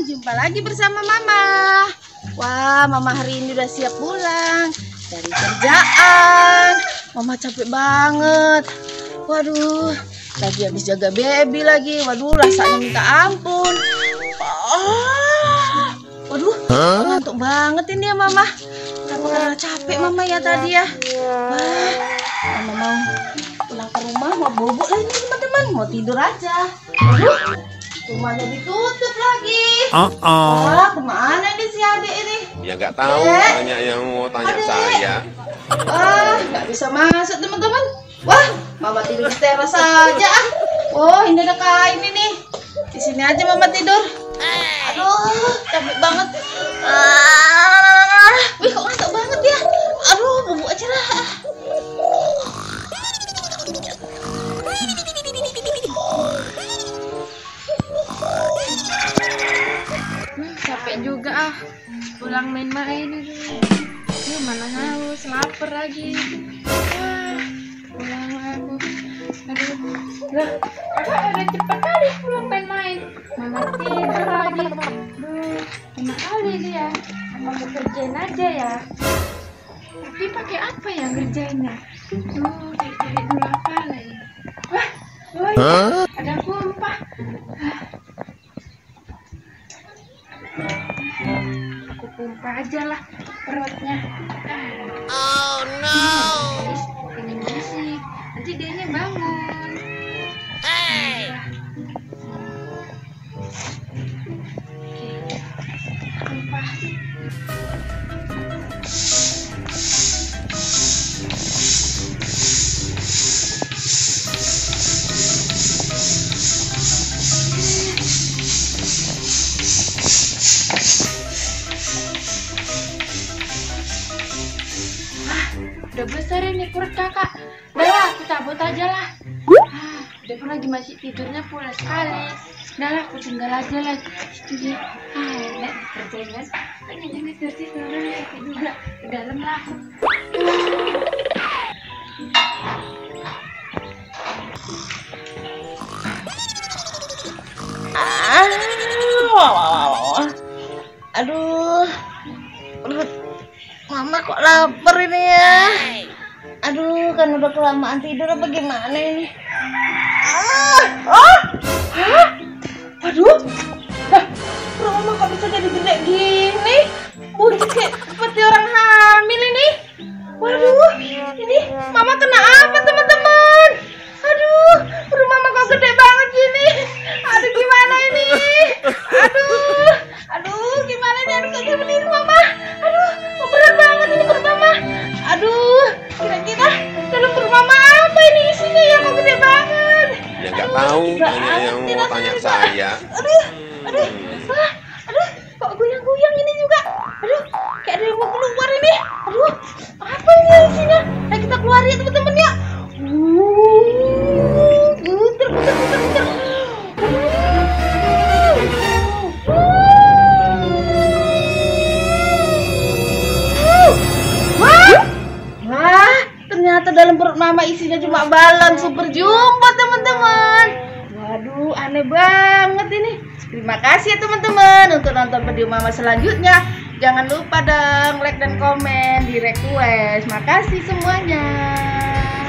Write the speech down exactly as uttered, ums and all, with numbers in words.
jumpa lagi bersama Mama. Wah, Mama hari ini udah siap pulang dari kerjaan. Mama capek banget. Waduh, lagi habis jaga baby lagi. Waduh, rasanya minta ampun. Oh, waduh, ngantuk banget ini ya Mama. Karena capek Mama ya tadi ya. Wah, Mama mau pulang ke rumah, mau bobok lagi teman-teman. Mau tidur aja. Waduh, rumahnya ditutup lagi. Uh -oh. Wah, kemana ini si adik ini? Ya nggak tahu, eh? Tanya yang mau tanya Adek. saya. Wah, nggak bisa masuk teman-teman. Wah, Mama tidur di teras aja. Oh, ini ada kain ini. Di sini aja Mama tidur. Aduh, capek banget. Ah, wih kok ngantuk banget ya. Aduh, bubuk aja lah. Hmm, capek juga ah. Pulang main-main itu. Ini mana haus, lapar lagi. Ah, pulang aku. Aduh, lah, kakak udah cepat kali pulang main-main. Mama tidur lagi. Aduh, enak kali dia. Mama kerjain aja ya. Tapi pakai apa ya ngerjainnya? Tuh, cari dulu apa lagi. Wah, woi, Huh? ada kumpah. Aku pompa aja lah perutnya. Oh no. Ini berisik. Nanti dianya bangun. Hey. Pompa. Udah besar ini perut kakak. Udah lah, aku cabut aja lah. Ah, udah pun lagi masih tidurnya pulas sekali. Udah lah, aku tinggal aja lah. Itu dia. Ah, enak kerjain kan. Pengen jangan tidur-tidur aku juga. Ke dalam lah. Ah, aduh, perut Mama kok lapar ini ya. Aduh, kan udah kelamaan tidur apa gimana ini? Ah, ah, ah, aduh, dah, perut Mama kok bisa jadi gede gini? Buncit kayak seperti orang hamil ini. Waduh, ini Mama kena apa teman-teman? Aduh, perut Mama kok gede banget gini? Aduh, gimana ini? Aduh, aduh, gimana ini? Aduh, kagak berdiri Mama. Aduh, kok berat banget ini perut Mama. Aduh, kira-kira dalam perut Mama apa ini isinya ya? Kok gede banget? Ya nggak tahu, Tanya yang mau tanya saya. Aduh, aduh, ah, aduh, kok goyang-goyang ini juga? Aduh, kayak ada yang mau keluar ini. Aduh, apa ini isinya? Nah, kita keluar ya teman-teman ya. Uh, puter, puter, puter, puter. Wah, wah, ternyata dalam perut Mama isinya cuma balon super jumbo teman-teman. Waduh, aneh banget ini. Terima kasih ya teman-teman untuk nonton video Mama selanjutnya. Jangan lupa dong like dan komen di request. Makasih semuanya.